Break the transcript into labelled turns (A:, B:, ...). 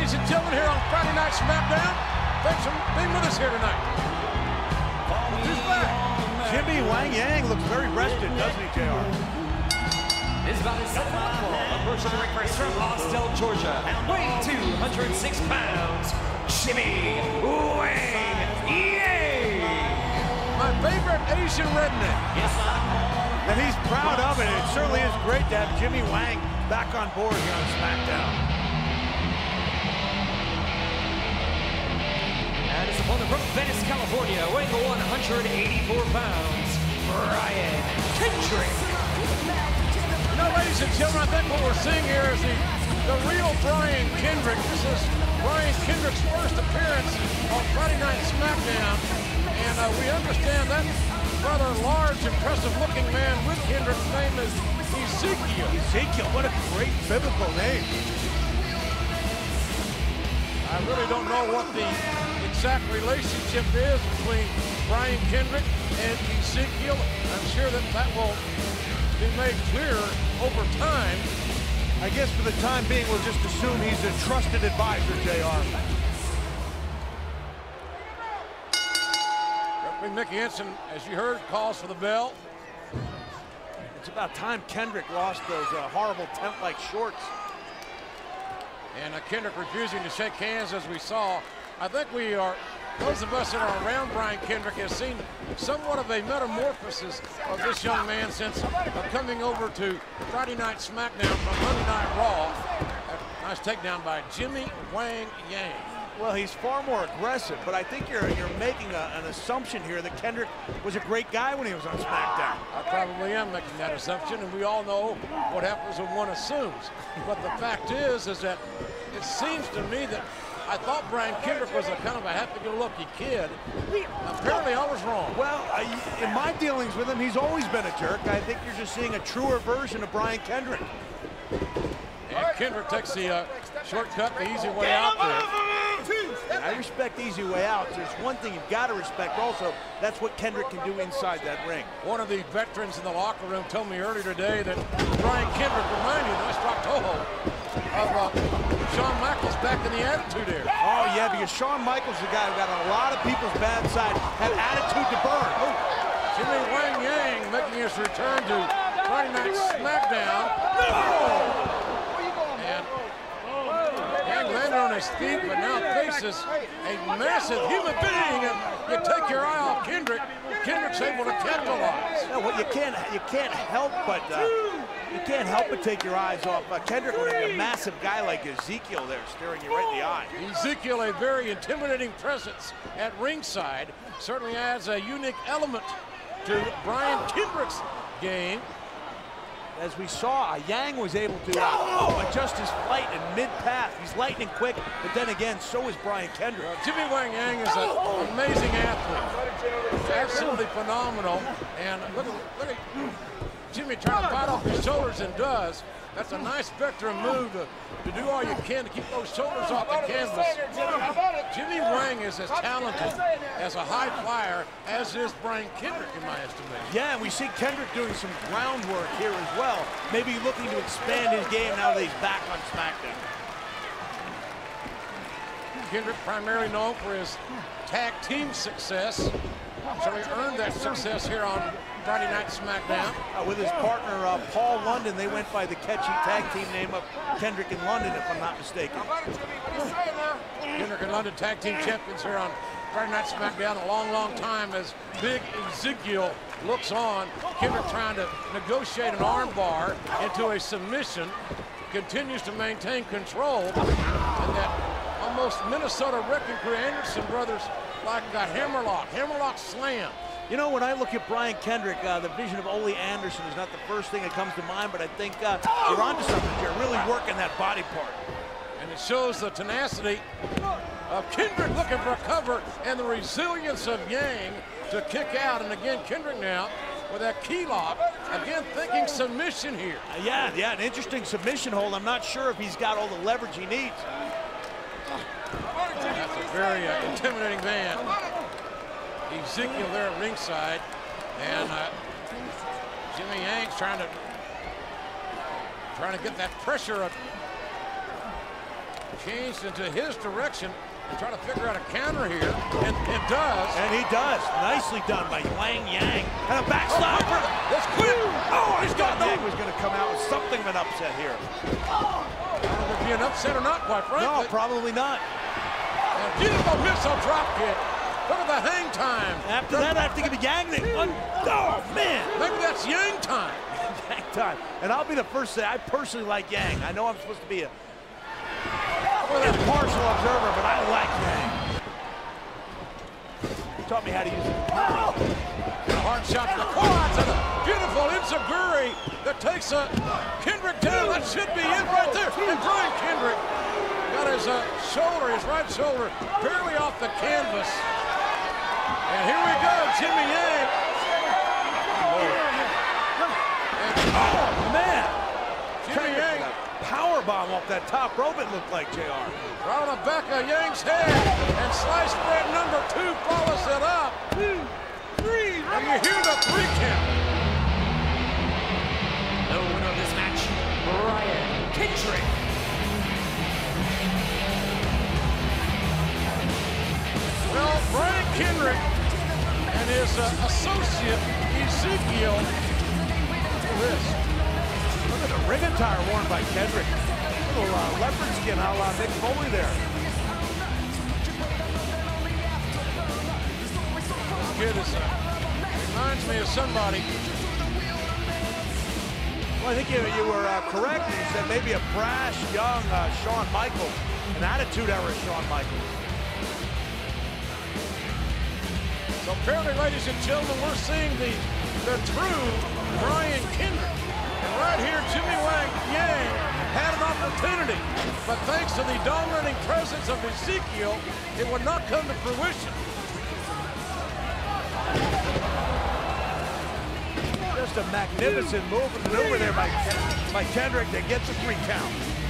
A: ladies and gentlemen, here on Friday-Night Smackdown. Thanks for being with us here tonight. Who's back?
B: Jimmy Wang Yang looks very rested, doesn't he, JR?
C: Is about his second football, approaching the ring first from Austell, Georgia, weighing 206 pounds, Jimmy Wang Yang.
A: My favorite Asian redneck.
C: Yes.
B: And he's proud of it. It certainly is great to have Jimmy Wang back on board here on SmackDown.
C: And his opponent from Venice, California, weighing 184 pounds, Brian Kendrick.
A: You know, ladies and gentlemen, I think what we're seeing here is the real Brian Kendrick. This is Brian Kendrick's first appearance on Friday Night Smackdown. And we understand that rather large, impressive-looking man with Kendrick's name is Ezekiel.
B: Ezekiel, what a great biblical name.
A: I really don't know what the exact relationship is between Brian Kendrick and Ezekiel. I'm sure that will be made clear over time.
B: I guess for the time being, we'll just assume he's a trusted advisor, JR.
A: Referee Mickey Henson, as you heard, calls for the bell.
B: It's about time Kendrick lost those horrible tent-like shorts.
A: And Kendrick refusing to shake hands, as we saw. I think those of us that are around Brian Kendrick have seen somewhat of a metamorphosis of this young man since coming over to Friday Night Smackdown from Monday Night Raw. A nice takedown by Jimmy Wang Yang.
B: Well, he's far more aggressive, but I think you're making an assumption here that Kendrick was a great guy when he was on SmackDown.
A: I probably am making that assumption, and we all know what happens when one assumes. But the fact is that it seems to me that I thought Brian Kendrick was a kind of a happy-go-lucky kid. Apparently, I was wrong.
B: Well, in my dealings with him, he's always been a jerk. I think you're just seeing a truer version of Brian Kendrick.
A: And Kendrick takes the shortcut, the easy way out there.
B: I respect easy way out. There's one thing you've got to respect also. That's what Kendrick can do inside that ring.
A: One of the veterans in the locker room told me earlier today that Brian Kendrick reminded you, nice rock toho, of Shawn Michaels back in the Attitude Era.
B: Oh, yeah, because Shawn Michaels is a guy who got on a lot of people's bad side, had attitude to burn. Oh.
A: Jimmy Wang Yang making his return to Friday Night Smackdown. Oh. Landed on his feet, but now faces a massive human being, and you take your eye off Kendrick. Kendrick's able to capitalize.
B: No, well, you can't help but take your eyes off Kendrick when you have a massive guy like Ezekiel there staring you right in the eye.
A: Ezekiel, a very intimidating presence at ringside, certainly adds a unique element to Brian Kendrick's game.
B: As we saw, Yang was able to adjust his flight in mid-path. He's lightning quick, but then again, so is Brian Kendrick.
A: Jimmy Wang Yang is an amazing athlete. Absolutely phenomenal. And look at Jimmy trying to fight off his shoulders, and does. That's a nice veteran move to do all you can to keep those shoulders off the canvas. Jimmy Wang is as talented as a high flyer as is Brian Kendrick, in my estimation.
B: Yeah, and we see Kendrick doing some groundwork here as well. Maybe looking to expand his game now that he's back on SmackDown.
A: Kendrick primarily known for his tag team success. So he earned that success here on Friday Night Smackdown.
B: With his partner, Paul London, they went by the catchy tag team name of Kendrick and London, if I'm not mistaken.
A: Kendrick and London tag team champions here on Friday Night Smackdown a long, long time as Big Ezekiel looks on. Kendrick trying to negotiate an arm bar into a submission, continues to maintain control, and that almost Minnesota Wrecking Crew Anderson brothers like a hammerlock slam.
B: You know, when I look at Brian Kendrick, the vision of Ole Anderson is not the first thing that comes to mind, but I think you're onto something. You're really working that body part.
A: And it shows the tenacity of Kendrick looking for a cover and the resilience of Yang to kick out. And again, Kendrick now with that key lock, again thinking submission here.
B: Yeah, an interesting submission hold. I'm not sure if he's got all the leverage he needs.
A: That's a very intimidating man. Ezekiel there at ringside, and Jimmy Yang's trying to get that pressure changed into his direction and try to figure out a counter here, and does.
B: And he does. Nicely done by Wang Yang. And a backslide.
A: That's quick.
B: Oh, I thought Yang was going to come out with something of an upset here.
A: I don't know if it'd be an upset or not, quite frankly.
B: No, probably not.
A: And beautiful missile drop kick. Look at the hang time.
B: After that, I have to give Yang the... Oh, man.
A: Maybe that's Yang time.
B: Yang time. And I'll be the first to say, I personally like Yang. I know I'm supposed to be a impartial observer, but I like Yang. He taught me how to use it.
A: A hard shot to the quads and a beautiful enziguri that takes Kendrick down. That should be it right there. And Brian Kendrick got his shoulder, his right shoulder, barely off the canvas. And here we go, Jimmy Yang.
B: Oh, man.
A: Jimmy Yang.
B: Power bomb off that top rope, it looked like, JR.
A: Right on the back of Yang's head. And slice spread number 2 follows it up. 2, 3. And you hear the 3 count.
C: The winner of this match, Brian Kendrick.
A: Well, Brian Kendrick and his associate, Ezekiel,
B: Look at the ring attire worn by Kendrick. Little leopard skin a la Mick Foley there.
A: This kid reminds me of somebody.
B: Well, I think you were correct. You said maybe a brash, young Shawn Michaels. An attitude era Shawn Michaels.
A: So apparently, ladies and gentlemen, we're seeing the true Brian Kendrick. And right here, Jimmy Wang Yang had an opportunity, but thanks to the dominating presence of Ezekiel, it would not come to fruition.
B: Just a magnificent move and maneuver there by Kendrick to get the 3 count.